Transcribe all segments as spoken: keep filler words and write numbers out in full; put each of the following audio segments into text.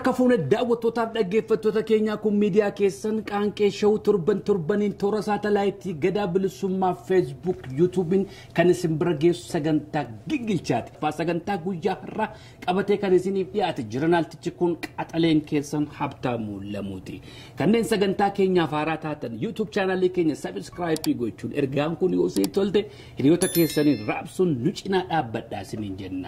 Harka fuune daawwattootaaf dhaggeeffattoota keenya kun miidiyaa keessan qaanqee show turban turbaniin toora saatalaaytii gadaa bilisummaa Facebook YouTubein kan isin bira geessu sagantaa gingilchaati. Faa sagantaa guyyaa har'a qabatee kan isiniif dhiyaate jirnaaltichi kun qaxaleen keessan Habtaamuu Lamuuti. Kanneen sagantaa keenyaaf haaraa taatan YouTube channelii keenya subscribe gochuun ergaan kun yoo isin tolte hiriyoota keessaniin raabsuun nu cinaa dhaabbadhaa isiniin jenna.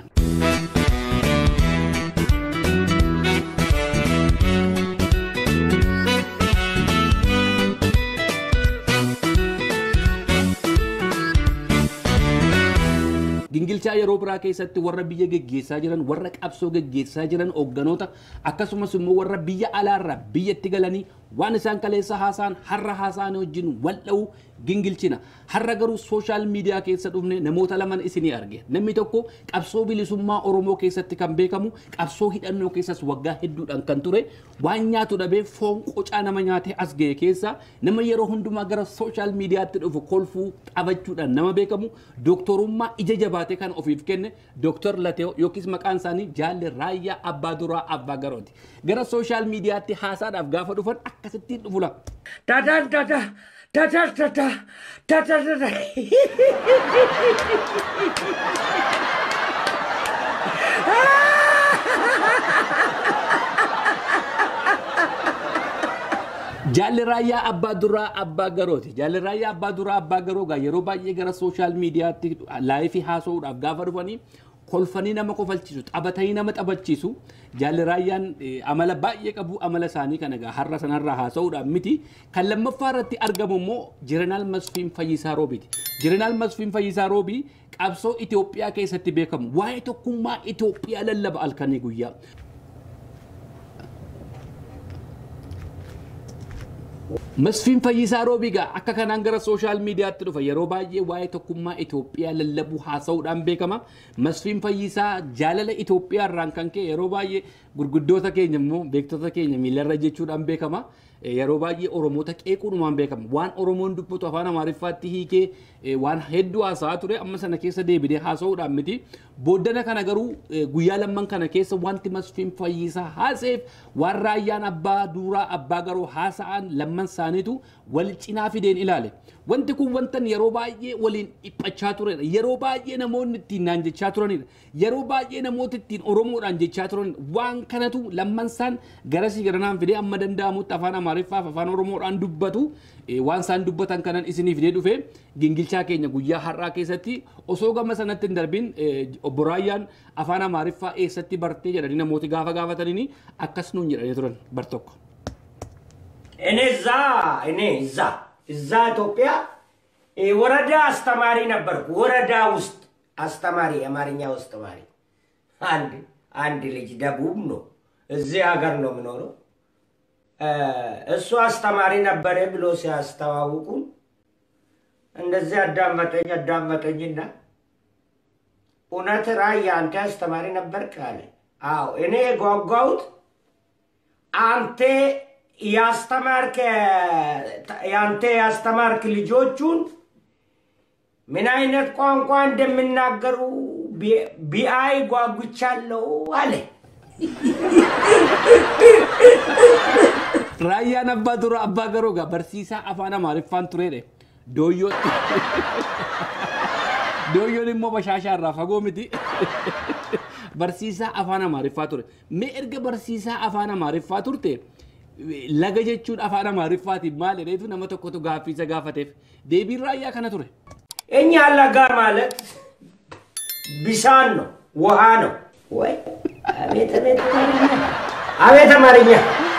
Gingilchaa yeroo biraa keessatti warra biyya geggeessaa jiran warra qabsoo geggeessaa jiran hoogganoota akkasumas immoo warra biyya alaarraa biyyatti galanii waan isaan kaleessa haasaan har'a haasaan wajjin wal dha'u gingilchina. Har'a garuu sooshaal miidiyaa keessa dhufne namoota laman isinii arge. Namni tokko qabsoo bilisummaa Oromoo keessatti kan beekamu qabsoo hidhannoo keessas waggaa hedduudhaan kan ture waan nyaatu dhabee foon qocaa nama nyaatee as ga'e keessa nama yeroo hundumaa gara sooshaal miidiyaatti dhufu kolfuu taphachuudhaan nama beekamu dooktorummaa ija jabaatee kan ofiif kenne Dooktor Lateo yookiis maqaan isaanii Jaalli Raayyaa Abbaa Duraa Abbaa Garooti. Gara sooshaal miidiyaatti haasaadhaaf gaafa dhufan akkasittiin dhufula. Dada dada dada dada dada dada. Jaalli Raayyaa Abbaa Duraa Abbaa Garooti. Jaalli Raayyaa Abbaa Duraa Abbaa Garoogaa yeroo baay'ee gara sooshaal miidiyaatti laayifii haasa'uudhaaf gaafa dhufanii kolfanii nama kofalchiisu taphatanii nama taphachiisu. Jaalli Raayyaan amala baay'ee qabu amala isaanii kana egaa har'a sanarraa haasa'uudhaaf miti. Kan lammaffaa irratti argamu immoo Jeneraal Masfiin Fayyisaa Roobiiti. Jeneraal Masfiin Fayyisaa Roobii qabsoo Itoophiyaa keessatti beekamu waa'ee tokkummaa Itoophiyaa lallaba halkanii guyyaa. Masfiin Fayyisaa Roobiigaa akka kanaan gara sooshaal miidiyaatti dhufa yeroo baay'ee waa'ee tokkummaa Itoophiyaa lallabuu haasa'uudhaan beekama. Masfiin Fayyisaa jaalala Itoophiyaa irraan kan ka'e yeroo baay'ee gurguddoota keenya immoo beektota keenya miilarra jechuudhaan beekama. Yeroo baay'ee Oromoota qeequudhumaan beekama. Waan Oromoon dubbatu afaan Amaariffaatti hiikee waan hedduu haasa'aa ture amma sana keessa deebidee haasa'uudhaan miti. Booddana kana garuu guyyaa lamman kana keessa wanti Masfiin Fayyisaa haaseef waan Raayyaan Abbaa Duraa Abbaa Garoo haasa'an lamman isaaniitu wal cinaa fideen ilaale. Wanti kun wantan yeroo baay'ee waliin dhiphachaa turedha. Yeroo baay'ee namoonni ittiin naan jechaa turanidha. Yeroo baay'ee namoota ittiin Oromoodhaan jechaa turanidha. Waan kanatu lamman isaan garasii garanaan fidee amma danda'amutti afaan Amaariffaaf afaan Oromoodhaan dubbatu waan isaan dubbatan kanan isinii fidee dhufe gingilchaa keenya guyyaa har'aa keessatti osoo gama sanatti hin darbin obbo Raayyaan afaan Amaariffaa eessatti bartee jedhanii namooti gaafa gaafatanii akkas nuun jedhanii turan bar tokko. እኔ እዛ እኔ እዛ እዛ ኢትዮጵያ ወረዳ አስተማሪ ነበርኩ። ወረዳ ውስጥ አስተማሪ የአማርኛ አስተማሪ አንድ አንድ ልጅ ደቡብ ነው እዚህ ሀገር ነው የሚኖረው። እሱ አስተማሪ ነበረ ብሎ ሲያስተዋውቁ እንደዚህ አዳመጠኝ አዳመጠኝና እውነት ራያ አንተ አስተማሪ ነበርክ አለ። አዎ እኔ ጓጓሁት አንተ ያስተማርክ ያንተ ያስተማርክ ልጆቹን ምን አይነት ቋንቋ እንደሚናገሩ ቢአይ ጓጉቻለሁ አለ። Raayyaan Abbaa Duraa Abbaa Garoogaa barsiisaa afaan Amaariffaan turedha. Dooyyoo Dooyyoon immoo bashaashaarraa fagoo miti. Barsiisaa afaan Amaariffaa ture. Mee erga barsiisaa afaan Amaariffaa turte laga jechuun afaan Amaariffaatiin maal jedheetu nama tokkotu gaaffiisa gaafateef deebiin Raayyaa kana ture. እኛ ለጋ ማለት ቢሳን ነው ውሃ ነው ወይ አቤት አቤት አቤት አማርኛ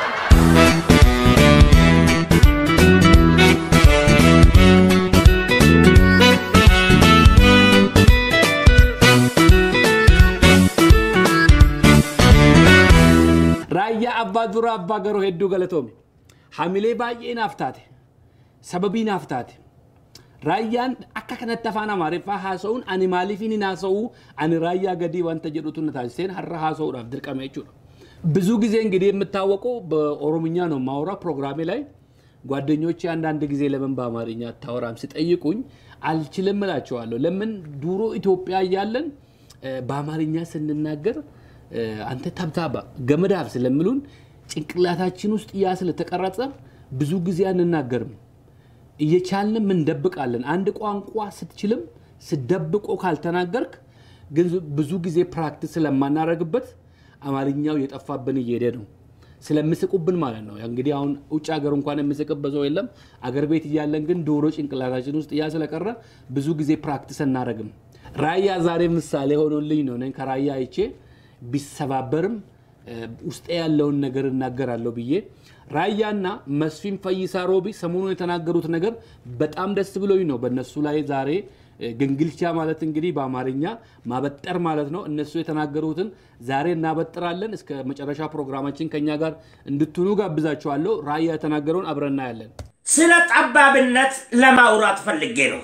Raayyaa Abbaa Duraa Abbaa Garoo hedduu galatoome. Hamilee baay'ee naaf taate. Sababii naaf taate. Raayyaan akka kanatti afaan Amaariffaa haasa'uun ani maaliif inni haasa'uu ani Raayyaa gadii wanta jedhutu na taasiseen har'a haasa'uudhaaf dirqama jechuudha. ብዙ ጊዜ እንግዲህ የምታወቀው በኦሮምኛ ነው ማውራ ፕሮግራሜ ላይ ጓደኞቼ አንዳንድ ጊዜ ለምን በአማርኛ ታወራም ሲጠይቁኝ አልችልም እላቸዋለሁ። ለምን ዱሮ ኢትዮጵያ እያለን በአማርኛ ስንናገር አንተ ተብታባ ገመዳብ ስለምሉን ጭንቅላታችን ውስጥ ያ ስለተቀረጸ ብዙ ጊዜ አንናገርም እየቻልን ምን ደብቃለን አንድ ቋንቋ ስትችልም ስደብቆ ካልተናገርክ ግን ብዙ ጊዜ ፕራክቲስ ስለማናረግበት አማርኛው የጠፋብን እየሄደ ነው ስለምስቁብን ማለት ነው እንግዲህ አሁን ውጭ ሀገር እንኳን የምስቅበዘው የለም አገር ቤት ይያለን ግን ዶሮ ጭንቅላታችን ውስጥ ያ ስለቀረ ብዙ ጊዜ ፕራክቲስ እናረግም ራያ ዛሬ ምሳሌ ሆኖልኝ ነው ነን ከራያ አይቼ ቢሰባበርም ውስጥ ያለውን ነገር እናገራለሁ ብዬ ራያና መስፊን ፈይሳ ሮቢ ሰሞኑን የተናገሩት ነገር በጣም ደስ ብሎኝ ነው በእነሱ ላይ ዛሬ ግንግልቻ ማለት እንግዲህ በአማርኛ ማበጠር ማለት ነው እነሱ የተናገሩትን ዛሬ እናበጥራለን እስከ መጨረሻ ፕሮግራማችን ከኛ ጋር እንድትኑ ጋብዛችኋለሁ ራያ የተናገሩን አብረና ያለን ስለ ጠባብነት ለማውራት ፈልጌ ነው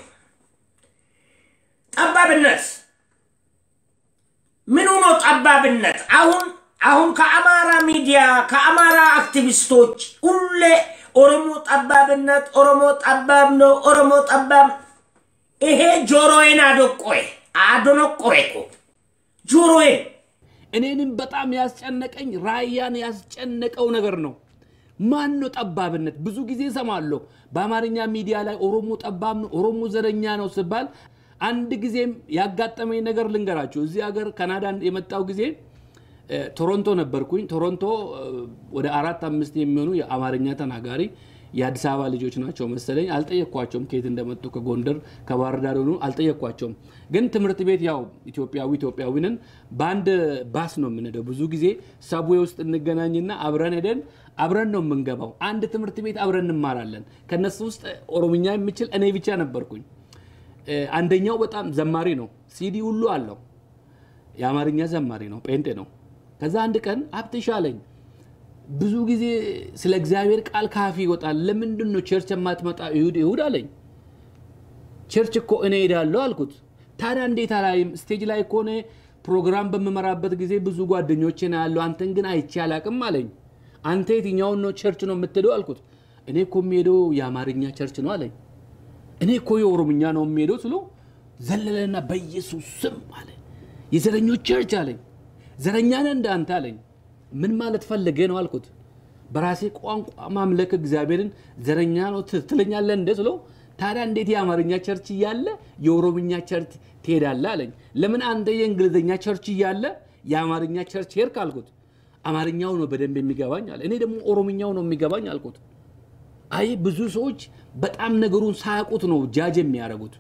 ጠባብነት ምን ሆኖ ጠባብነት አሁን አሁን ከአማራ ሚዲያ ከአማራ አክቲቪስቶች ሁሌ ኦሮሞ ጠባብነት ኦሮሞ ጠባብ ነው ኦሮሞ ጠባብ ይሄ ጆሮዬን አደቆይ አደነቆይኮ ጆሮዬ እኔንም በጣም ያስጨነቀኝ ራያን ያስጨነቀው ነገር ነው ማን ነው ጠባብነት ብዙ ጊዜ ሰማለሁ በአማርኛ ሚዲያ ላይ ኦሮሞ ጠባብ ነው ኦሮሞ ዘረኛ ነው ሲባል አንድ ጊዜም ያጋጠመኝ ነገር ልንገራችሁ እዚህ ሀገር ካናዳ የመጣው ጊዜ ቶሮንቶ ነበርኩኝ ቶሮንቶ ወደ አራት አምስት የሚሆኑ የአማርኛ ተናጋሪ የአዲስ አበባ ልጆች ናቸው መሰለኝ አልጠየቅኳቸውም ከየት እንደመጡ ከጎንደር ከባህርዳር ሆኖ አልጠየቅኳቸውም ግን ትምርት ቤት ያው ኢትዮጵያዊ ኢትዮጵያዊንን ባንድ ባስ ነው የምንሄደው ብዙ ጊዜ ሰብዌ ውስጥ እንገናኝና አብረን ሄደን አብረን ነው የምንገባው አንድ ትምርት ቤት አብረን እንማራለን ከነሱ ውስጥ ኦሮምኛ የምችል እኔ ብቻ ነበርኩኝ አንደኛው በጣም ዘማሪ ነው ሲዲ ሁሉ አለው የአማርኛ ዘማሪ ነው ጴንጤ ነው ከዛ አንድ ቀን አብትሻለኝ ብዙ ጊዜ ስለ እግዚአብሔር ቃል ካፊ ይወጣል ለምንድን ነው ቸርች የማትመጣ ይሁድ ይሁድ አለኝ ቸርች እኮ እኔ ሄዳለሁ አልኩት ታዲያ እንዴት አላይም ስቴጅ ላይ እኮ ነው ፕሮግራም በመመራበት ጊዜ ብዙ ጓደኞቼ ነው ያለው አንተን ግን አይቼ አላቅም አለኝ አንተ የትኛው ነው ቸርች ነው የምትሄደው አልኩት እኔ እኮ የምሄደው የአማርኛ ቸርች ነው አለኝ እኔ እኮ የኦሮምኛ ነው የምሄደው ስለው ዘለለና በኢየሱስ ስም አለ የዘረኞች ቸርች አለኝ ዘረኛ ነህ እንዳንተ አለኝ ምን ማለት ፈልገ ነው አልኩት በራሴ ቋንቋ ማምለክ እግዚአብሔርን ዘረኛ ነው ትትለኛለህ እንደስለው ታዲያ እንዴት የአማርኛ ቸርች ይያለ የኦሮምኛ ቸርች ትሄዳለህ አለኝ ለምን አንተ የእንግሊዘኛ ቸርች ይያለ የአማርኛ ቸርች ሄድክ አልኩት አማርኛው ነው በደንብ የሚገባኝ አለ እኔ ደግሞ ኦሮምኛው ነው የሚገባኝ አልኩት አይ ብዙ ሰዎች በጣም ነገሩን ሳያውቁት ነው ጃጅ የሚያረጉት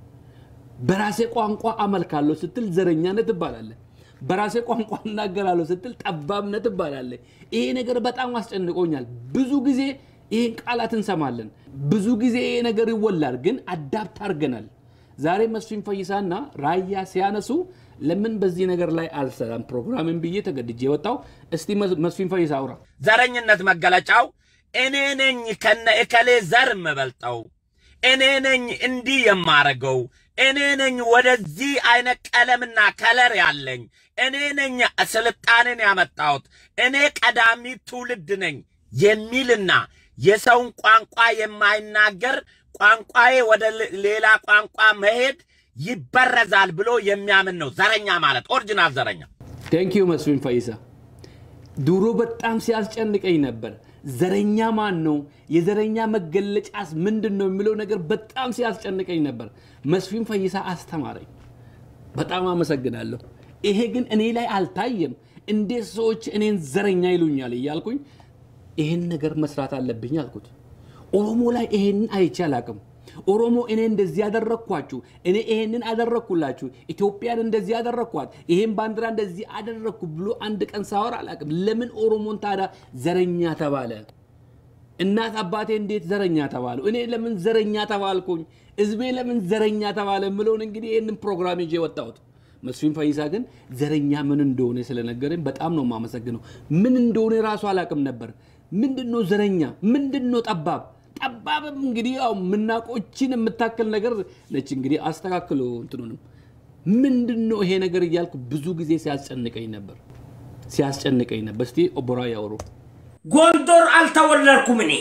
በራሴ ቋንቋ አመልካለሁ ስትል ዘረኛነት ትባላለህ በራሴ ቋንቋ እናገራለሁ ስትል ጠባብነት ትባላለህ ይሄ ነገር በጣም አስጨንቆኛል ብዙ ጊዜ ይሄን ቃላት እንሰማለን ብዙ ጊዜ ይሄ ነገር ይወላል ግን አዳፕት አርገናል ዛሬ መስፊን ፈይሳና ራያ ሲያነሱ ለምን በዚህ ነገር ላይ አልሰራም ፕሮግራምን ብዬ ተገድጄ ወጣው እስቲ መስፊን ፈይሳ አውራ ዘረኝነት መገለጫው እኔ ነኝ ከነ እከሌ ዘር መበልጣው እኔ ነኝ እንዲ የማረገው እኔ ነኝ ወደዚህ አይነት ቀለምና ከለር ያለኝ እኔ ነኝ ስልጣኔን ያመጣሁት እኔ ቀዳሚ ትውልድ ነኝ የሚልና የሰውን ቋንቋ የማይናገር ቋንቋዬ ወደ ሌላ ቋንቋ መሄድ ይበረዛል ብሎ የሚያምን ነው ዘረኛ ማለት ኦሪጂናል ዘረኛ ቴንክ ዩ መስፊን ፈይሳ ዱሮ በጣም ሲያስጨንቀኝ ነበር ዘረኛ ማን ነው የዘረኛ መገለጫስ ምንድነው የሚለው ነገር በጣም ሲያስጨንቀኝ ነበር መስፊን ፈይሳ አስተማረኝ በጣም አመሰግናለሁ ይሄ ግን እኔ ላይ አልታየም እንዴት ሰዎች እኔን ዘረኛ ይሉኛል ይያልኩኝ ይሄን ነገር መስራት አለብኝ አልኩት ኦሮሞ ላይ ይሄን አይቻላቅም ኦሮሞ እኔ እንደዚህ ያደረኳችሁ እኔ ይሄንን አደረኩላችሁ ኢትዮጵያን እንደዚህ ያደረኳት ይሄን ባንድራ እንደዚህ አደረኩ ብሎ አንድ ቀን ሳወራ አላቅም ለምን ኦሮሞን ታዳ ዘረኛ ተባለ እናት አባቴ እንዴት ዘረኛ ተባሉ እኔ ለምን ዘረኛ ተባልኩኝ ህዝቤ ለምን ዘረኛ ተባለ ምሎን እንግዲህ ይሄንን ፕሮግራም ይዤ ወጣሁት መስፊን ፈይሳ ግን ዘረኛ ምን እንደሆነ ስለነገረኝ በጣም ነው ማመሰግነው ምን እንደሆነ ራሱ አላቅም ነበር ምንድነው ዘረኛ ምንድነው ጠባብ ጠባብም እንግዲህ ያው ምናቆችን የምታከል ነገር ነች እንግዲህ አስተካክሎ እንትኑንም ምንድነው ይሄ ነገር ይያልኩ ብዙ ጊዜ ሲያስጨንቀኝ ነበር ሲያስጨንቀኝ ነበር እስቲ ኦቦራ ያወሩ ጎንደር አልተወለድኩም እኔ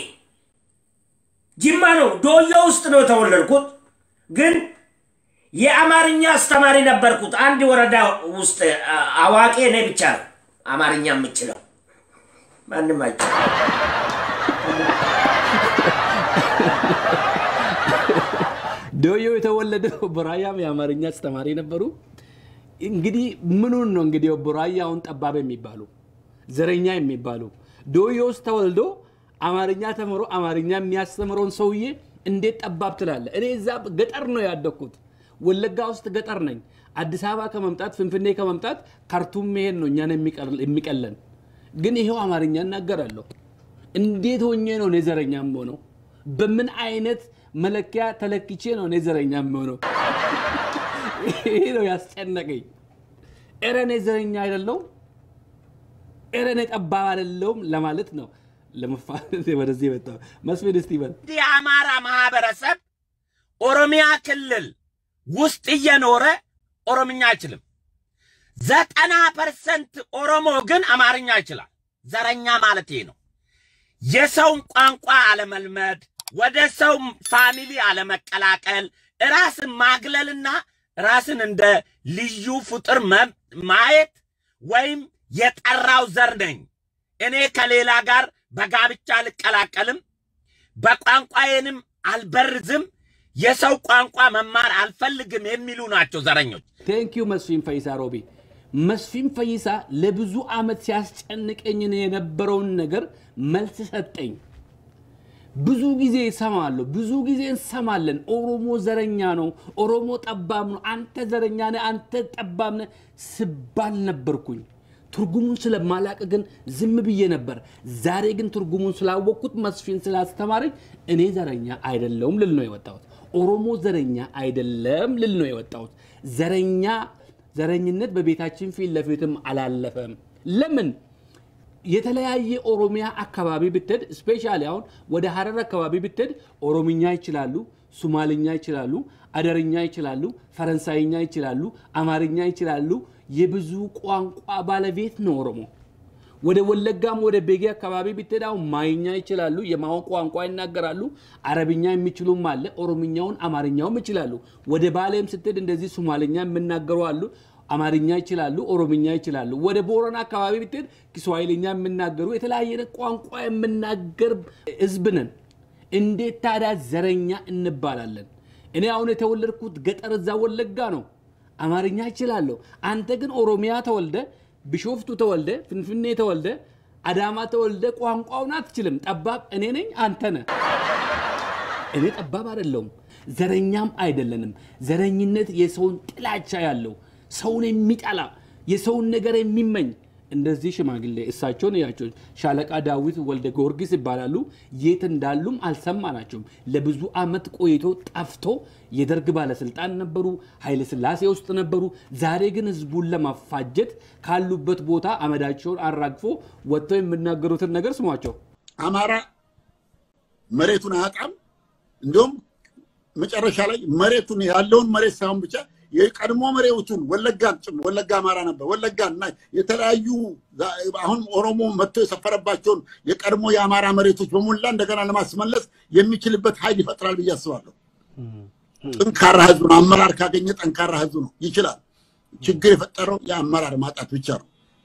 ጅማ ነው ዶዮ ውስጥ ነው ተወለድኩት ግን የአማርኛ አስተማሪ ነበርኩት አንድ ወረዳ ውስጥ አዋቂ ነኝ ብቻ አማርኛ የምችለው ማንንም አይችልም ዶዮ የተወለደው በራያም የአማርኛ አስተማሪ ነበሩ እንግዲህ ምኑን ነው እንግዲህ በራያውን ጠባብ የሚባሉ ዘረኛ የሚባሉ ዶዮስ ተወልዶ አማርኛ ተምሮ አማርኛ የሚያስተምረውን ሰውዬ እንዴት ጠባብ ትላለ እኔ እዛ ገጠር ነው ያደኩት ወለጋ ውስጥ ገጠር ነኝ አዲስ አበባ ከመምጣት ፍንፍኔ ከመምጣት ካርቱም መሄድ ነው እኛን የሚቀለን ግን ይሄው አማርኛ እናገራለሁ እንዴት ሆኜ ነው ነዘረኛም ሆኖ በምን አይነት መለኪያ ተለክቼ ነው ነዘረኛም ሆኖ ይሄ ነው ያስጨነቀኝ እረ ነዘረኛ አይደለም እረ ነጠባብ አይደለም ለማለት ነው ለመፋለጥ ወደዚህ መጣው መስፍን ስቲቨን የአማራ ማህበረሰብ ኦሮሚያ ክልል ውስጥ እየኖረ ኦሮምኛ አይችልም ዘጠና ፐርሰንት ኦሮሞ ግን አማርኛ ይችላል ዘረኛ ማለት ይሄ ነው የሰው ቋንቋ አለመልመድ ወደ ሰው ፋሚሊ አለመቀላቀል ራስን ማግለልና ራስን እንደ ልዩ ፍጡር ማየት ወይም የጠራው ዘር ነኝ እኔ ከሌላ ጋር በጋብቻ ልቀላቀልም በቋንቋዬንም አልበርዝም የሰው ቋንቋ መማር አልፈልግም የሚሉ ናቸው ዘረኞች Thank you መስፍን ፈይሳ ሮቢ መስፍን ፈይሳ ለብዙ አመት ሲያስጨንቀኝ የነበረውን ነገር መልስ ሰጠኝ ብዙ ጊዜ ሰማለሁ ብዙ ጊዜ እንሰማለን ኦሮሞ ዘረኛ ነው ኦሮሞ ጠባብ ነው አንተ ዘረኛ ነህ አንተ ጠባብ ነህ ስባል ነበርኩኝ ትርጉሙን ስለማላቀ ግን ዝም ብዬ ነበር ዛሬ ግን ትርጉሙን ስላወቅኩት መስፍን ስላስተማረኝ እኔ ዘረኛ አይደለም ልል ነው የወጣሁት ኦሮሞ ዘረኛ አይደለም ልል ነው የወጣሁት ዘረኛ ዘረኝነት በቤታችን ፊት ለፊትም አላለፈም ለምን የተለያየ ኦሮሚያ አካባቢ ብትድ ስፔሻሊ አሁን ወደ ሐረር አካባቢ ብትድ ኦሮምኛ ይችላሉ ሶማሊኛ ይችላሉ አደረኛ ይችላሉ ፈረንሳይኛ ይችላሉ አማርኛ ይችላሉ የብዙ ቋንቋ ባለቤት ነው ኦሮሞ ወደ ወለጋም ወደ ቤጌ አካባቢ ብትዳው ማይኛ ይችላሉ የማው ቋንቋ ይናገራሉ አረብኛ የሚችሉም አለ ኦሮምኛውን አማርኛውም ይችላሉ ወደ ባሌም ስትድ እንደዚህ ሶማሊኛ የምናገሩ አሉ አማርኛ ይችላሉ ኦሮምኛ ይችላሉ ወደ ቦረና አካባቢ ብትድ kiswahiliኛ የምናገሩ የተለያየ ቋንቋ የምናገር ህዝብነን እንዴት ታዳ ዘረኛ እንባላለን እኔ አሁን የተወለድኩት ገጠር እዛ ወለጋ ነው አማርኛ ይችላል አንተ ግን ኦሮሚያ ተወልደ ቢሾፍቱ ተወልደ ፍንፍኔ ተወልደ አዳማ ተወልደ ቋንቋውን አትችልም ጠባብ እኔ ነኝ አንተ ነህ እኔ ጠባብ አይደለም ዘረኛም አይደለንም ዘረኝነት የሰውን ጥላቻ ያለው ሰውን የሚጠላ የሰውን ነገር የሚመኝ እንደዚህ ሽማግሌ እሳቸውን ያቸው ሻለቃ ዳዊት ወልደ ጊዮርጊስ ይባላሉ የት እንዳሉም አልሰማናቸውም ለብዙ አመት ቆይቶ ጠፍቶ የደርግ ባለስልጣን ነበሩ ኃይለ ሥላሴ ውስጥ ነበሩ ዛሬ ግን ህዝቡን ለማፋጀት ካሉበት ቦታ አመዳቸውን አራግፎ ወጥተው የሚናገሩትን ነገር ስሟቸው አማራ መሬቱን አጣም እንደውም መጨረሻ ላይ መሬቱን ያለውን መሬት ሳይሆን ብቻ የቀድሞ መሬቱን ወለጋን ወለጋ አማራ ነበር ወለጋና የተለያዩ አሁን ኦሮሞ መጥቶ የሰፈረባቸው የቀድሞ የአማራ መሬቶች በሙላ እንደገና ለማስመለስ የሚችልበት ኃይል ይፈጥራል በያስባለሁ ጠንካራ ህዝብ ነው አመራር ካገኘ ጠንካራ ህዝብ ነው ይችላል ችግር የፈጠረው የአመራር ማጣት ብቻ ነው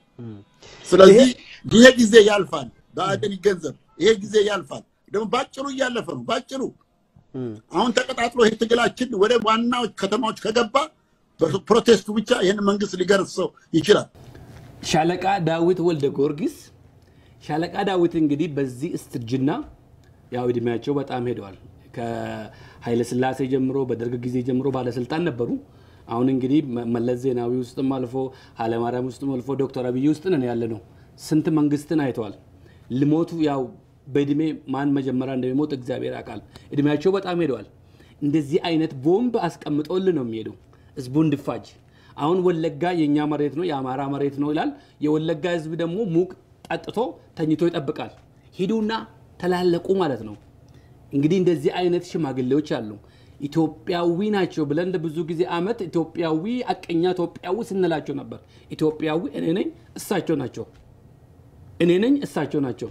ስለዚህ ይሄ ጊዜ ያልፋል ባደን ይገንዘብ ይሄ ጊዜ ያልፋል ደግሞ ባጭሩ ያለፈ ነው ባጭሩ አሁን ተቀጣጥሎ ይሄ ትግላችን ወደ ዋናው ከተማዎች ከገባ በፕሮቴስቱ ብቻ ይሄን መንግስት ሊገርሰው ይችላል ሻለቃ ዳዊት ወልደ ጊዮርጊስ ሻለቃ ዳዊት እንግዲህ በዚህ እስትርጅና ያው እድሜያቸው በጣም ሄደዋል ከኃይለ ሥላሴ ጀምሮ በደርግ ጊዜ ጀምሮ ባለስልጣን ነበሩ አሁን እንግዲህ መለስ ዜናዊ ውስጥም አልፎ ኃይለማርያም ውስጥም አልፎ ዶክተር አብይ ውስጥ ነን ያለነው ስንት መንግስትን አይተዋል ልሞቱ ያው በእድሜ ማን መጀመሪያ እንደሚሞት እግዚአብሔር ያውቃል እድሜያቸው በጣም ሄደዋል እንደዚህ አይነት ቦምብ አስቀምጦልን ነው የሚሄደው ህዝቡን ድፋጅ አሁን ወለጋ የኛ መሬት ነው የአማራ መሬት ነው ይላል የወለጋ ህዝብ ደግሞ ሙቅ ጠጥቶ ተኝቶ ይጠብቃል ሂዱና ተላለቁ ማለት ነው እንግዲህ እንደዚህ አይነት ሽማግሌዎች አሉ ኢትዮጵያዊ ናቸው ብለን ብዙ ጊዜ አመት ኢትዮጵያዊ አቀኛ ኢትዮጵያዊ ስንላቸው ነበር ኢትዮጵያዊ እኔ ነኝ እሳቸው ናቸው እኔ ነኝ እሳቸው ናቸው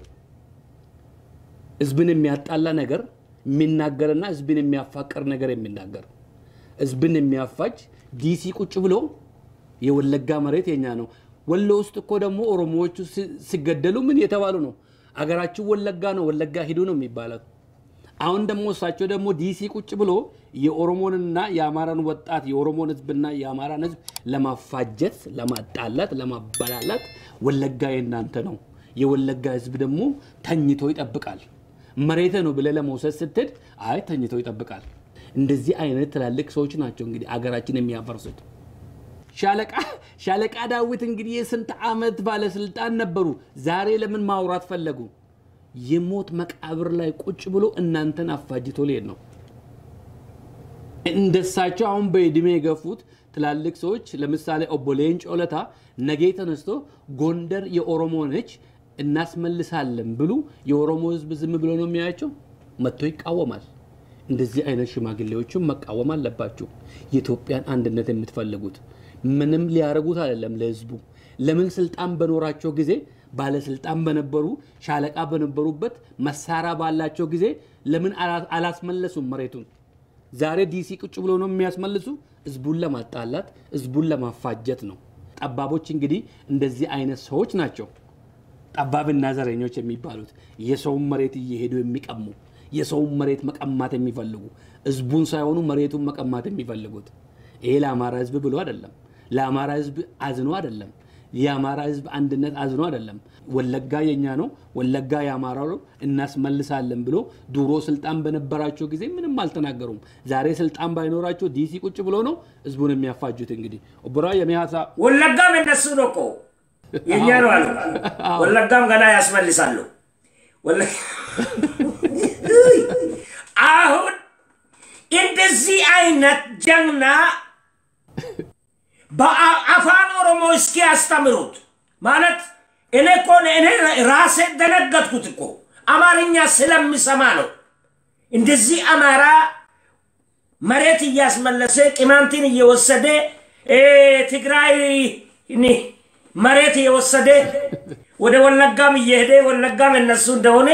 ህዝብን የሚያጣላ ነገር የሚናገርና ህዝብን የሚያፋቀር ነገር የሚናገር ህዝብን የሚያፋጅ ዲሲ ቁጭ ብሎ የወለጋ መሬት የኛ ነው ወሎ ውስጥ እኮ ደግሞ ኦሮሞዎቹ ሲገደሉ ምን የተባሉ ነው አገራችሁ ወለጋ ነው ወለጋ ሄዱ ነው የሚባለው አሁን ደግሞ እሳቸው ደግሞ ዲሲ ቁጭ ብሎ የኦሮሞንና የአማራን ወጣት የኦሮሞን ህዝብና የአማራን ህዝብ ለማፋጀት ለማጣላት ለማባላላት ወለጋ የናንተ ነው የወለጋ ህዝብ ደግሞ ተኝቶ ይጠብቃል መሬት ነው ብለ ለመውሰድ ስትል አይ ተኝቶ ይጠብቃል እንደዚህ አይነት ትላልቅ ሰዎች ናቸው እንግዲህ አገራችን የሚያፈርሱት ሻለቃ ሻለቃ ዳዊት እንግዲህ የስንት አመት ባለስልጣን ነበሩ ዛሬ ለምን ማውራት ፈለጉ የሞት መቃብር ላይ ቁጭ ብሎ እናንተን አፋጅቶ ሊሄድ ነው እንደሳቸው አሁን በእድሜ የገፉት ትላልቅ ሰዎች ለምሳሌ ኦቦሌን ጮለታ ነገ ተነስቶ ጎንደር የኦሮሞ ነች እናስመልሳለን ብሉ የኦሮሞ ህዝብ ዝም ብሎ ነው የሚያያቸው መጥቶ ይቃወማል እንደዚህ አይነት ሽማግሌዎችን መቃወም አለባችሁ የኢትዮጵያን አንድነት የምትፈልጉት ምንም ሊያረጉት አይደለም ለህዝቡ ለምን ስልጣን በኖራቸው ጊዜ ባለስልጣን በነበሩ ሻለቃ በነበሩበት መሳራ ባላቸው ጊዜ ለምን አላስመለሱም መሬቱን ዛሬ ዲሲ ቁጭ ብሎ ነው የሚያስመልሱ ህዝቡን ለማጣላት ህዝቡን ለማፋጀት ነው ጠባቦች እንግዲህ እንደዚህ አይነት ሰዎች ናቸው ጠባብና ዘረኞች የሚባሉት የሰው መሬት እየሄዱ የሚቀሙ የሰው መሬት መቀማት የሚፈልጉ ህዝቡን ሳይሆኑ መሬቱን መቀማት የሚፈልጉት ይሄ ለአማራ ህዝብ ብሎ አይደለም ለአማራ ህዝብ አዝኖ አይደለም የአማራ ህዝብ አንድነት አዝኖ አይደለም ወለጋ የኛ ነው ወለጋ ያማራው እናስመልሳለን ብሎ ዱሮ ስልጣን በነበራቸው ጊዜ ምንም አልተናገሩም ዛሬ ስልጣን ባይኖራቸው ዲሲ ቁጭ ብሎ ነው ህዝቡን የሚያፋጁት እንግዲህ ኦብራ የሚያሳ ወለጋም እነሱ ነው እኮ የኛ ነው አሉ ወለጋም ገና ያስመልሳሉ ወለጋ አሁን እንደዚህ አይነት ጀግና በአፋን ኦሮሞ እስኪ ያስተምሩት ማለት እኔ እኮ እኔ ራሴ ደነገጥኩት እኮ አማርኛ ስለምሰማ ነው እንደዚህ አማራ መሬት እያስመለሰ ቅማንቲን እየወሰደ ትግራይ እኔ መሬት እየወሰደ ወደ ወለጋም እየሄደ ወለጋም እነሱ እንደሆነ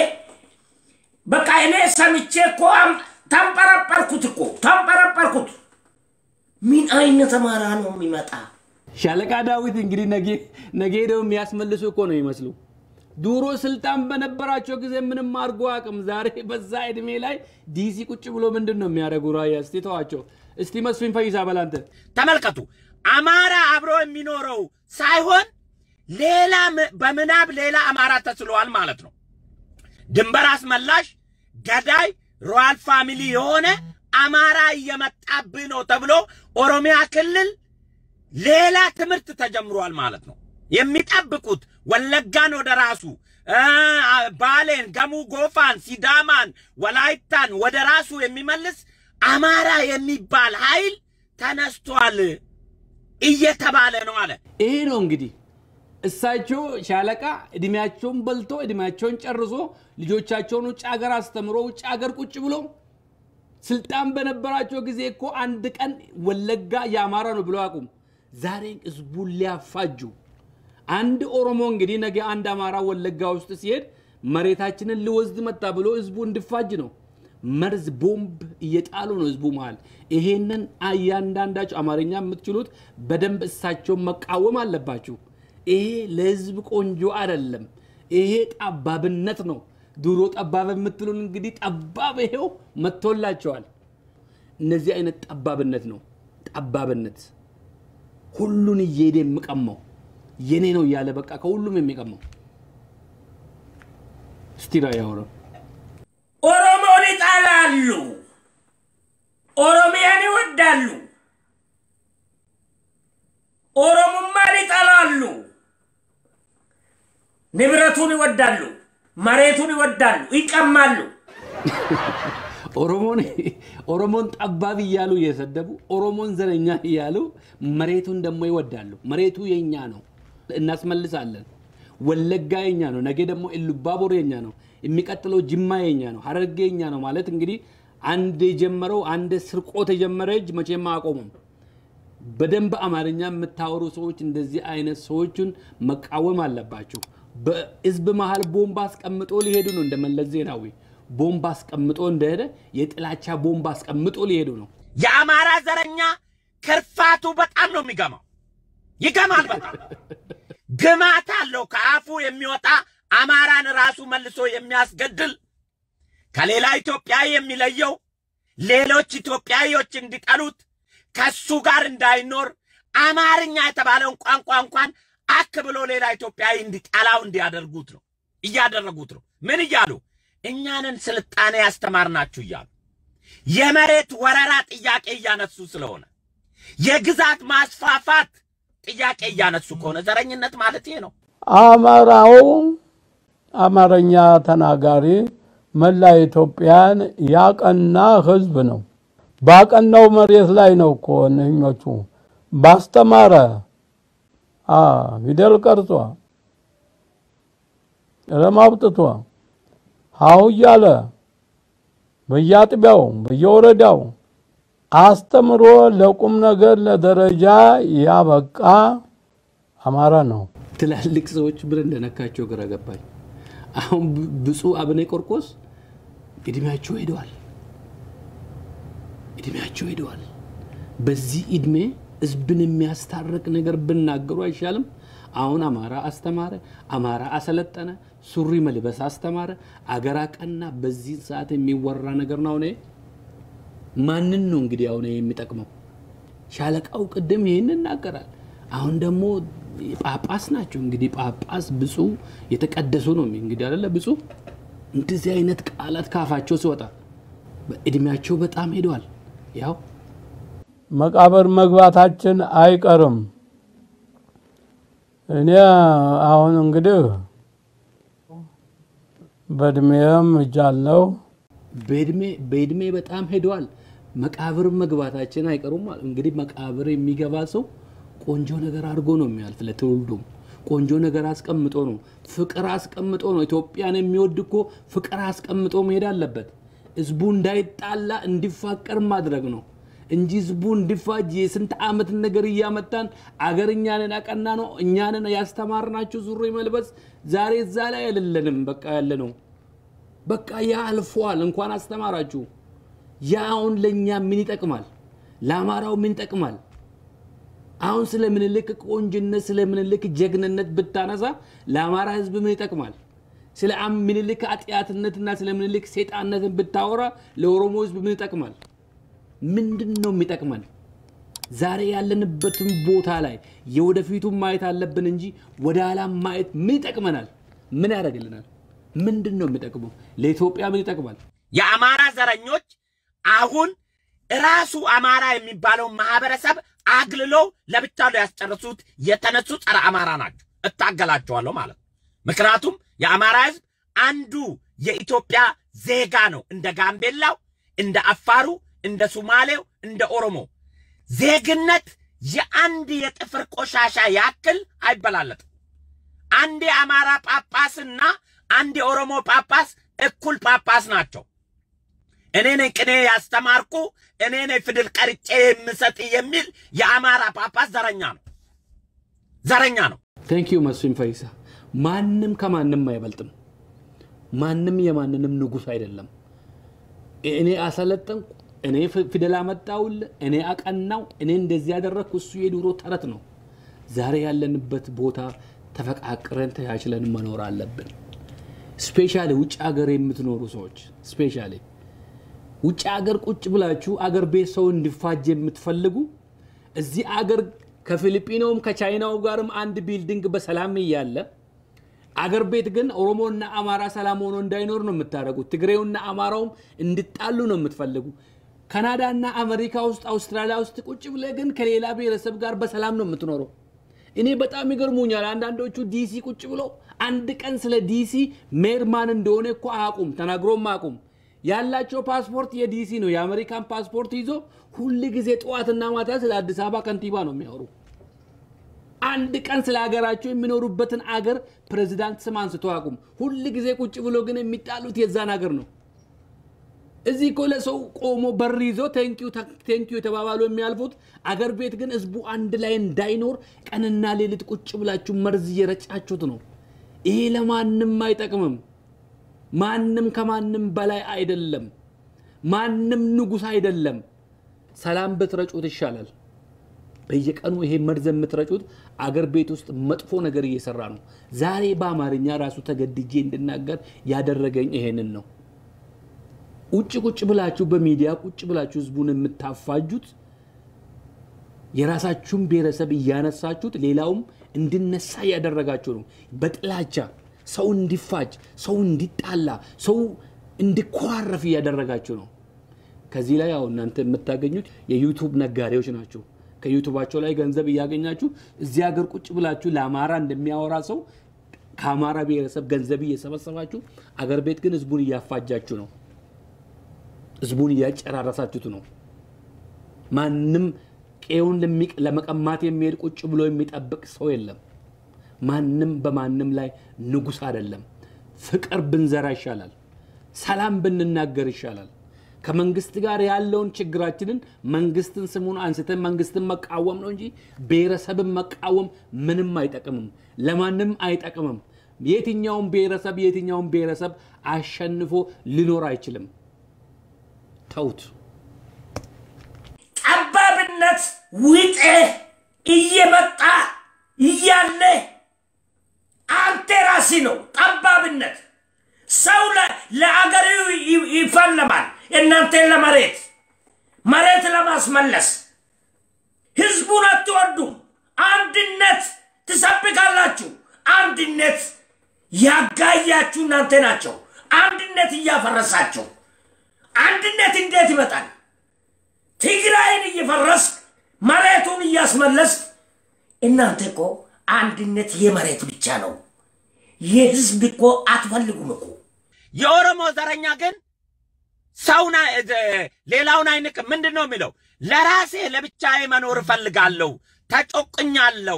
በቃ እኔ ሰምቼ እኮ ተንጠረጠርኩት እኮ ተንጠረጠርኩት ምን አይነት አማራ ነው የሚመጣ ሻለቃ ዳዊት እንግዲህ ነገ ነገ ደው የሚያስመልሱ እኮ ነው ይመስሉ ዱሮ ስልጣን በነበራቸው ጊዜ ምንም አርጎ አቅም ዛሬ በዛ እድሜ ላይ ዲሲ ቁጭ ብሎ ምንድነው የሚያደርጉ ራያ እስቲ ተዋቸው እስቲ መስፍን ፈይሳ በላንተ ተመልከቱ አማራ አብሮ የሚኖረው ሳይሆን ሌላ በመናብ ሌላ አማራ ተስሏል ማለት ነው ድንበር አስመላሽ ገዳይ ሮያል ፋሚሊ የሆነ አማራ እየመጣብህ ነው ተብሎ ኦሮሚያ ክልል ሌላ ትምርት ተጀምሯል ማለት ነው የሚጠብቁት ወለጋን ወደ ራሱ ባሌን ገሙ ጎፋን ሲዳማን ወላይታን ወደ ራሱ የሚመልስ አማራ የሚባል ኃይል ተነስቷል እየተባለ ነው አለ ይሄ ነው እንግዲህ እሳቸው ሻለቃ እድሜያቸውን በልቶ እድሜያቸውን ጨርሶ ልጆቻቸውን ውጭ ሀገር አስተምሮ ውጭ ሀገር ቁጭ ብሎ ስልጣን በነበራቸው ጊዜ እኮ አንድ ቀን ወለጋ ያማራ ነው ብሎ አቁም ዛሬ ህዝቡን ሊያፋጁ አንድ ኦሮሞ እንግዲህ ነገ አንድ አማራ ወለጋ ውስጥ ሲሄድ መሬታችንን ሊወስድ መጣ ብሎ ህዝቡ እንድፋጅ ነው መርዝ ቦምብ እየጣሉ ነው ህዝቡ መሃል ይሄንን አያንዳንዳቸው አማርኛ የምትችሉት በደንብ እሳቸው መቃወም አለባችሁ ይሄ ለህዝብ ቆንጆ አይደለም ይሄ ጠባብነት ነው ዱሮ ጠባብ የምትሉን እንግዲህ ጠባብ ይሄው መጥቶላቸዋል እነዚህ አይነት ጠባብነት ነው ጠባብነት ሁሉን እየሄደ የሚቀመው የኔ ነው ያለ በቃ ከሁሉም የሚቀመው ስቲራ ያወራ ኦሮሞን ይጣላሉ ኦሮሚያን ይወዳሉ ኦሮሞማን ይጣላሉ ንብረቱን ይወዳሉ መሬቱን ይወዳሉ ይቀማሉ ኦሮሞን ኦሮሞን ጠባብ ይያሉ የሰደቡ ኦሮሞን ዘረኛ ይያሉ መሬቱን ደሞ ይወዳሉ መሬቱ የኛ ነው እናስመልሳለን ወለጋ የኛ ነው ነገ ደሞ ኢሉባቦር የኛ ነው የሚቀጥለው ጅማ የኛ ነው ሐረርጌ የኛ ነው ማለት እንግዲህ አንድ የጀመረው አንድ ስርቆት የጀመረጅ መቼም አቆሙም በደንብ አማርኛ የምታወሩ ሰዎች እንደዚህ አይነት ሰዎችን መቃወም አለባችሁ በህዝብ መሃል ቦምብ አስቀምጦ ሊሄዱ ነው እንደመለስ ዜናዊ ቦምብ አስቀምጦ እንደሄደ የጥላቻ ቦምብ አስቀምጦ ሊሄዱ ነው የአማራ ዘረኛ ክርፋቱ በጣም ነው የሚገማው ይገማል በጣም ግማት አለው ከአፉ የሚወጣ አማራን ራሱ መልሶ የሚያስገድል ከሌላ ኢትዮጵያዊ የሚለየው ሌሎች ኢትዮጵያዊዎች እንዲጠሉት ከሱ ጋር እንዳይኖር አማርኛ የተባለውን ቋንቋ እንኳን አክ ብሎ ሌላ ኢትዮጵያዊ እንዲጠላው እንዲያደርጉት ነው እያደረጉት ነው ምን እያሉ እኛንን ስልጣኔ ያስተማርናችሁ እያሉ የመሬት ወረራ ጥያቄ እያነሱ ስለሆነ የግዛት ማስፋፋት ጥያቄ እያነሱ ከሆነ ዘረኝነት ማለት ይሄ ነው አማራው አማርኛ ተናጋሪ መላ ኢትዮጵያን ያቀና ህዝብ ነው ባቀናው መሬት ላይ ነው እኮ እነኞቹ ባስተማረ አ ፊደል ቀርጾ ለማብጥቶ ሃው ያለ በያጥቢያው በየወረዳው አስተምሮ ለቁም ነገር ለደረጃ ያበቃ አማራ ነው ትላልቅ ሰዎች ብለን እንደነካቸው ግራ ገባኝ አሁን ብፁዕ አቡነ ቆርቆስ እድሜያቸው ሄደዋል እድሜያቸው ሄደዋል በዚህ እድሜ ህዝብን የሚያስታርቅ ነገር ብናገሩ አይሻልም አሁን አማራ አስተማረ አማራ አሰለጠነ ሱሪ መልበስ አስተማረ አገራ ቀና በዚህ ሰዓት የሚወራ ነገር ነው ነው ማንን ነው እንግዲህ አሁን የሚጠቅመው ሻለቃው ቀደም ይሄንን እናገራል አሁን ደግሞ ጳጳስ ናቸው እንግዲህ ጳጳስ ብፁዕ የተቀደሱ ነው እንግዲህ አይደለ ብፁዕ እንደዚህ አይነት ቃላት ካፋቸው ሲወጣ እድሜያቸው በጣም ሄደዋል ያው መቃብር መግባታችን አይቀርም እኔ አሁን እንግዲህ በእድሜም እጃለው በእድሜ በእድሜ በጣም ሄደዋል መቃብር መግባታችን አይቀርም እንግዲህ መቃብር የሚገባ ሰው ቆንጆ ነገር አድርጎ ነው የሚያልፍ ለትውልዱ ቆንጆ ነገር አስቀምጦ ነው ፍቅር አስቀምጦ ነው ኢትዮጵያን የሚወድኮ ፍቅር አስቀምጦ መሄድ አለበት ህዝቡ እንዳይጣላ እንዲፋቀር ማድረግ ነው እንጂ ህዝቡ እንዲፋጅ የስንት አመት ነገር ያመጣን አገርኛንን አቀና ነው እኛንን ያስተማርናችሁ ዙሪ መልበስ ዛሬ እዛ ላይ አይደለንም በቃ ያለ ነው በቃ ያልፏል እንኳን አስተማራችሁ ያውን ለኛ ምን ይጠቅማል ለአማራው ምን ይጠቅማል አሁን ስለምን ልክ ቆንጅነት ስለምን ልክ ጀግንነት ብታነሳ ለአማራ ህዝብ ምን ይጠቅማል ስለ አም ምን ልክ አጥያትነትና ስለምን ልክ ሰይጣንነትን ብታወራ ለኦሮሞ ህዝብ ምን ይጠቅማል ምንድነው የሚጠቅመን ዛሬ ያለንበትን ቦታ ላይ የወደፊቱ ማየት አለብን እንጂ ወዳላ ማየት ምን ይጠቅመናል ምን ያደርግልናል ምንድነው የሚጠቅመው ለኢትዮጵያ ምን ይጠቅማል የአማራ ዘረኞች አሁን ራሱ አማራ የሚባለው ማህበረሰብ አግልሎ ለብቻው ያስጨርሱት የተነሱ ጸረ አማራ ናቸው እታገላቸዋለሁ ማለት ምክንያቱም የአማራ ህዝብ አንዱ የኢትዮጵያ ዜጋ ነው እንደ ጋምቤላው እንደ አፋሩ እንደ ሶማሌው እንደ ኦሮሞ ዜግነት የአንድ የጥፍር ቆሻሻ ያክል አይበላለጥ አንድ የአማራ ጳጳስና አንድ የኦሮሞ ጳጳስ እኩል ጳጳስ ናቸው እኔ ነኝ ቅኔ ያስተማርኩ እኔ ነኝ ፍድል ቀርጬ የምሰጥ የሚል የአማራ ጳጳስ ዘረኛ ነው ዘረኛ ነው Thank you መስፍን ፈይሳ ማንንም ከማንንም አይበልጥም ማንንም የማንንም ንጉስ አይደለም እኔ አሰለጠንኩ እኔ ፊደል አመጣውል እኔ አቀናው እኔ እንደዚህ ያደረኩ እሱ የዱሮ ተረት ነው ዛሬ ያለንበት ቦታ ተፈቃቅረን ተያችለን መኖር አለብን ስፔሻሊ ውጭ ሀገር የምትኖሩ ሰዎች ስፔሻሊ ውጭ ሀገር ቁጭ ብላችሁ አገር ቤት ሰው እንዲፋጅ የምትፈልጉ እዚህ አገር ከፊሊፒኖም ከቻይናው ጋርም አንድ ቢልዲንግ በሰላም ይያለ አገር ቤት ግን ኦሮሞና አማራ ሰላም ሆኖ እንዳይኖር ነው የምታረጉት ትግሬውና አማራውም እንድጣሉ ነው የምትፈልጉ ካናዳና አሜሪካ ውስጥ አውስትራሊያ ውስጥ ቁጭ ብለ ግን ከሌላ ብሔረሰብ ጋር በሰላም ነው የምትኖረው እኔ በጣም ይገርሙኛል አንዳንዶቹ ዲሲ ቁጭ ብሎ አንድ ቀን ስለ ዲሲ ሜርማን እንደሆነ እኮ አቁም ተናግሮም አቁም ያላቸው ፓስፖርት የዲሲ ነው የአሜሪካን ፓስፖርት ይዞ ሁሉ ጊዜ ጧትና ማታ ስለ አዲስ አበባ ከንቲባ ነው የሚያወሩ አንድ ቀን ስለ ሀገራቸው የሚኖሩበትን አገር ፕሬዝዳንት ስም አንስቶ አቁም ሁሉ ጊዜ ቁጭ ብሎ ግን የሚጣሉት የዛን ሀገር ነው እዚህ ኮለ ሰው ቆሞ በር ይዞ ቴንኪው ቴንኪው ተባባሉ የሚያልፉት አገር ቤት ግን ህዝቡ አንድ ላይ እንዳይኖር ቀንና ሌሊት ቁጭ ብላችሁ መርዝ እየረጫችሁት ነው ይሄ ለማንንም አይጠቅምም ማንንም ከማንንም በላይ አይደለም ማንንም ንጉስ አይደለም ሰላም በትረጩት ይሻላል በየቀኑ ይሄ መርዝ የምትረጩት አገር ቤት ውስጥ መጥፎ ነገር እየሰራ ነው ዛሬ በአማርኛ ራሱ ተገድጄ እንድናገር ያደረገኝ ይሄንን ነው ውጭ ቁጭ ብላችሁ በሚዲያ ቁጭ ብላችሁ ህዝቡን የምታፋጁት የራሳችሁን ብሔረሰብ እያነሳችሁት ሌላውም እንድነሳ ያደረጋችሁ ነው በጥላቻ ሰው እንዲፋጅ ሰው እንዲጣላ ሰው እንዲኮራረፍ ያደረጋችሁ ነው ከዚህ ላይ ያው እናንተ የምታገኙት የዩቲዩብ ነጋዴዎች ናቸው ከዩቲዩባቸው ላይ ገንዘብ ያገኛችሁ እዚህ ሀገር ቁጭ ብላችሁ ለአማራ እንደሚያወራ ሰው ከአማራ ብሔረሰብ ገንዘብ እየሰበሰባችሁ አገር ቤት ግን ህዝቡን ያፋጃችሁ ነው ህዝቡን ያጨራረሳችሁት ነው ማንንም ቄውን ለመቀማት የሚሄድ ቁጭ ብሎ የሚጠብቅ ሰው የለም ማንንም በማንንም ላይ ንጉስ አይደለም ፍቅር ብንዘራ ይሻላል ሰላም ብንናገር ይሻላል ከመንግስት ጋር ያለውን ችግራችንን መንግስትን ስሙን አንስተን መንግስትን መቃወም ነው እንጂ ብሔረሰብን መቃወም ምንም አይጠቅምም ለማንም አይጠቅምም የትኛውም ብሔረሰብ የትኛውም ብሔረሰብ አሸንፎ ሊኖር አይችልም ተውት ጠባብነት ውጤ እየመጣ እያለ አንተ ራሲ ነው ጠባብነት ሰው ለአገሩ ይፈልማል እናንተ ለመሬት መሬት ለማስመለስ ህዝቡን አትወዱም አንድነት ትሰብካላችሁ አንድነት ያጋያችሁ እናንተ ናቸው አንድነት እያፈረሳችሁ አንድነት እንዴት ይመጣል ትግራይን እየፈረስ መሬቱን እያስመለስ እናንተ እኮ አንድነት የመሬት ብቻ ነው የህዝብ እኮ አትፈልጉም እኮ የኦሮሞ ዘረኛ ግን ሰውና ሌላውን አይንቅ ምንድነው የሚለው ለራሴ ለብቻዬ መኖር ፈልጋለሁ ተጮቅኛለሁ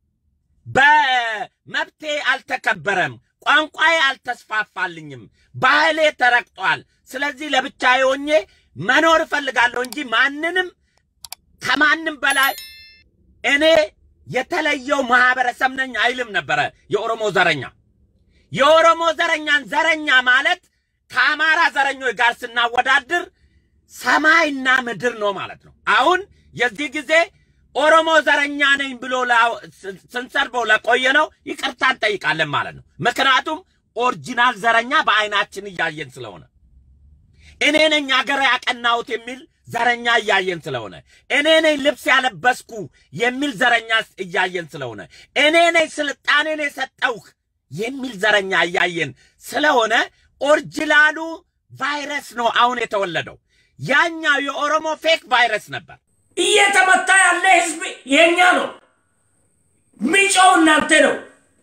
በመብቴ አልተከበረም ቋንቋዬ አልተስፋፋልኝም ባህሌ ተረክቷል ስለዚህ ለብቻዬ ሆኜ መኖር ፈልጋለሁ እንጂ ማንንም ከማንም በላይ እኔ የተለየው ማህበረሰብ ነኝ አይልም ነበር የኦሮሞ ዘረኛ የኦሮሞ ዘረኛን ዘረኛ ማለት ከአማራ ዘረኞች ጋር ስናወዳድር ሰማይና ምድር ነው ማለት ነው አሁን የዚህ ጊዜ ኦሮሞ ዘረኛ ነኝ ብሎ ስንሰርበው ለቆየ ነው ይቅርታ እንጠይቃለን ማለት ነው ምክንያቱም ኦሪጂናል ዘረኛ በአይናችን እያየን ስለሆነ እኔ ነኝ አገር ያቀናውት የሚል ዘረኛ እያየን ስለሆነ እኔ ነኝ ልብስ ያለበስኩ የሚል ዘረኛ እያየን ስለሆነ እኔ ነኝ ስልጣኔን የሰጠውህ የሚል ዘረኛ እያየን ስለሆነ ኦሪጂናሉ ቫይረስ ነው አሁን የተወለደው ያኛው የኦሮሞ ፌክ ቫይረስ ነበር እየተመታ ያለ ህዝብ የኛ ነው ምንጮው እናንተ ነው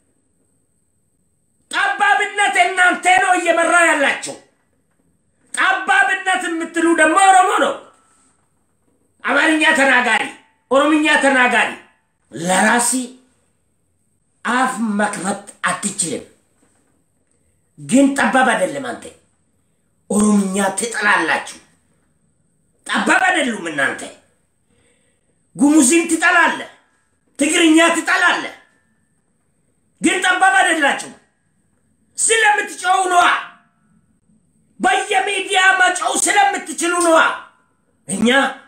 ጠባብነት እናንተ ነው እየመራ ያላችሁ ጠባብነት የምትሉ ደግሞ ኦሮሞ ነው አማርኛ ተናጋሪ ኦሮምኛ ተናጋሪ ለራሲ አፍ መክፈት አትችልም ግን ጠባብ አይደለም አንተ ኦሮምኛ ትጠላላችሁ ጠባብ አይደሉም እናንተ ጉሙዝን ትጠላለ ትግርኛ ትጠላለ ግን ጠባብ አይደላችሁ ስለምትጮው ነው በየሚዲያ መጮው ስለምትችሉ ነው እኛ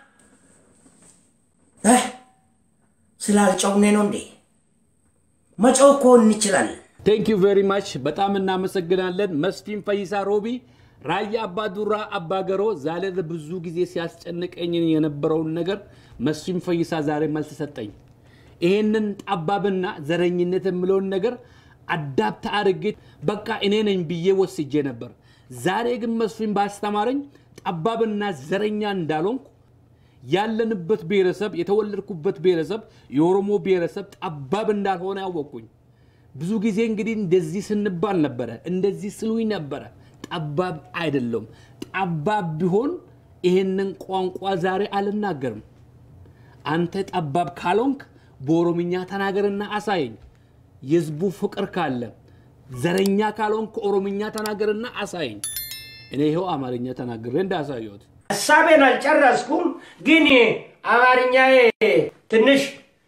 እ ስላልጮውኔ ነው እንዴ መጮው እኮ እንችላለን Thank you very much በጣም እናመሰግናለን መስፊን ፈይሳ ሮቢ ራያ አባዱራ አባገሮ ዛሬ ብዙ ጊዜ ሲያስጨንቀኝ የነበረው ነገር መስፊን ፈይሳ ዛሬ መልስ ሰጠኝ ይሄንን ጠባብና ዘረኝነት የምለው ነገር አዳፕት አድርጌ በቃ እኔ ነኝ ብዬ ወስጄ ነበር ዛሬ ግን መስፊን ባስተማረኝ ጠባብና ዘረኛ እንዳልሆንኩ ያለንበት ብሔረሰብ የተወለድኩበት ብሔረሰብ የኦሮሞ ብሔረሰብ ጠባብ እንዳልሆነ ያወቅኩኝ ብዙ ጊዜ እንግዲህ እንደዚህ ስንባል ነበር እንደዚህ ስሉኝ ነበር ጠባብ አይደለም ጠባብ ቢሆን ይሄንን ቋንቋ ዛሬ አልናገርም አንተ ጠባብ ካልሆንክ በኦሮምኛ ተናገርና አሳየኝ የህዝቡ ፍቅር ካለ ዘረኛ ካልሆንክ ኦሮምኛ ተናገርና አሳየኝ እኔ ይሄው አማርኛ ተናግሬ እንዳሳየሁት ሐሳቤን አልጨረስኩም ግን አማርኛዬ ትንሽ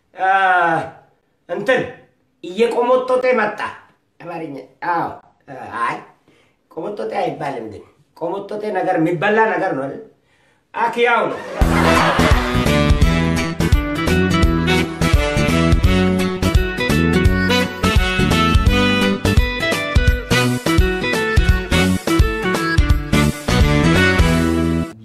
እንትን እየቆሞጦጤ መጣ አማርኛ አዎ አይ ቆሞጦጤ አይባልም ግን ቆሞጦጤ ነገር የሚበላ ነገር ነው አይደል አኪያው ነው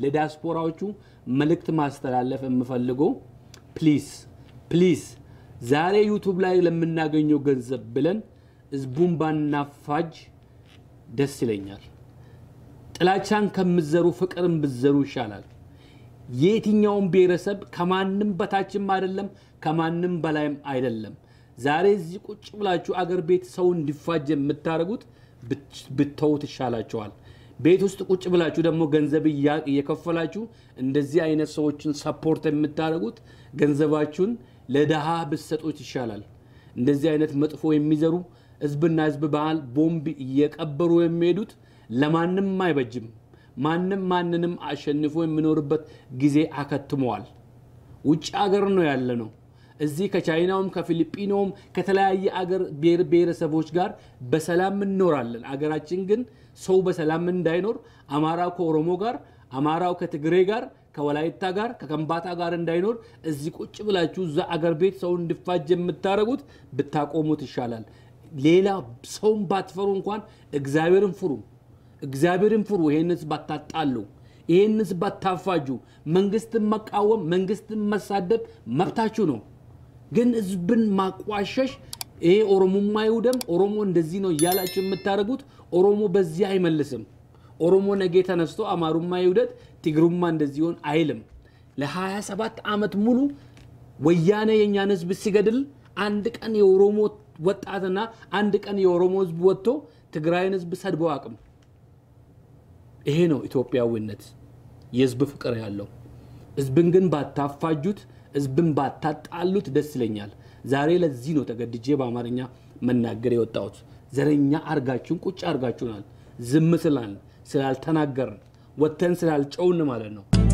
ለዲያስፖራዎቹ መልእክት ማስተላለፍ የምፈልገው ፕሊዝ ፕሊዝ ዛሬ ዩቲዩብ ላይ ለምናገኘው ገንዘብ ብለን ህዝቡን ባናፋጅ ደስ ይለኛል ጥላቻን ከምዘሩ ፍቅርን ብዘሩ ይሻላል የትኛውም ብሔረሰብ ከማንንም በታችም አይደለም ከማንንም በላይም አይደለም ዛሬ እዚህ ቁጭ ብላችሁ አገር ቤት ሰው እንዲፋጅ የምታረጉት ብትተውት ይሻላችኋል ቤት ውስጥ ቁጭ ብላችሁ ደግሞ ገንዘብ እየከፈላችሁ እንደዚህ አይነት ሰዎችን ሰፖርት የምታረጉት ገንዘባችሁን ለደሃ ብትሰጡት ይሻላል እንደዚህ አይነት መጥፎ የሚዘሩ ህዝብና ህዝብ በአል ቦምብ እየቀበሩ የሚሄዱት ለማንንም አይበጅም ማንንም ማንንም አሸንፎ የሚኖርበት ጊዜ አከትመዋል ውጭ አገር ነው ያለነው እዚህ ከቻይናውም ከፊሊፒኖም ከተለያየ አገር ብሔር ብሔረሰቦች ጋር በሰላም እንኖራለን አገራችን ግን ሰው በሰላም እንዳይኖር አማራው ከኦሮሞ ጋር አማራው ከትግሬ ጋር ከወላይታ ጋር ከከምባታ ጋር እንዳይኖር እዚህ ቁጭ ብላችሁ ዛ አገር ቤት ሰው እንድፋጅ የምታረጉት ብታቆሙት ይሻላል ሌላ ሰውን ባትፈሩ እንኳን እግዚአብሔርን ፍሩ እግዚአብሔርን ፍሩ ይሄንስ ባታጣሉ ይሄንስ ባታፋጁ መንግስትን መቃወም መንግስትን መሳደብ መብታችሁ ነው ግን ህዝብን ማቋሸሽ ይሄ ኦሮሞማ ይውደም ኦሮሞ እንደዚህ ነው ያላችሁ የምታረጉት ኦሮሞ በዚህ አይመልስም ኦሮሞ ነገ ተነስቶ አማሩማ ይውደት ትግሩማ እንደዚህ ሆን አይልም ለ27 አመት ሙሉ ወያኔ የኛን ህዝብ ሲገድል አንድ ቀን የኦሮሞ ወጣትና አንድ ቀን የኦሮሞ ህዝብ ወጥቶ ትግራይን ህዝብ ሰድበው አቅም ይሄ ነው ኢትዮጵያዊነት የህዝብ ፍቅር ያለው ህዝብን ግን ባታፋጁት ህዝብን ባታጣሉት ደስ ይለኛል ዛሬ ለዚህ ነው ተገድጄ በአማርኛ መናገር የወጣሁት ዘረኛ አርጋችሁን ቁጭ አርጋችሁናል ዝም ስላል ስላልተናገርን ወተን ስላልጨውን ማለት ነው